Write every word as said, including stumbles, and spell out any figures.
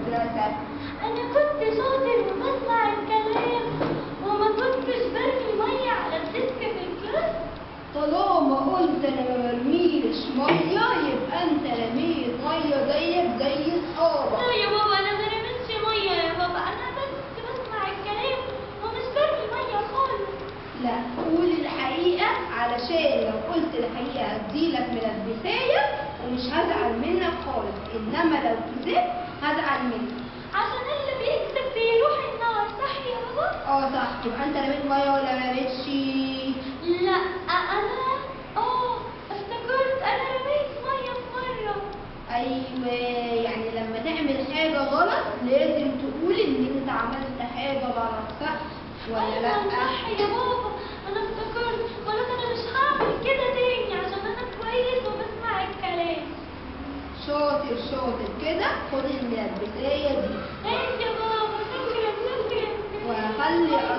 المدرسة؟ أنا كنت شاطر وبسمع الكلام وما كنتش برمي مية على الديسك في الكلاس. طالما قلت أنا ما برميش مية يبقى أنت رميت مية زيك زي أصحابك. لا يا بابا أنا ما رميتش مية يا بابا، أنا بس بسمع الكلام ومش برمي مية خالص. لا قول الحقيقة، علشان لو قلت الحقيقة هديلك ملبساية ومش هزعل منك خالص، إنما لو كذبت هزعل منك. عشان اللي بيكذب بيروح النار، صح يا بابا؟ اه صح. يبقى انت رميت ميه ولا ما رميتش؟ لا أنا اه افتكرت أنا رميت مية في مرة. ايوه، يعني لما تعمل حاجة غلط لازم تقول ان انت عملت حاجة غلط، صح ولا لا؟ أيوة صح يا بابا، أنا افتكرت. خلاص أنا مش هعمل كده تاني عشان أنا كويس وبسمع الكلام. شاطر شاطر كده. خد الملبساية دي ايه يا بابا، شكرا شكرا. وخلي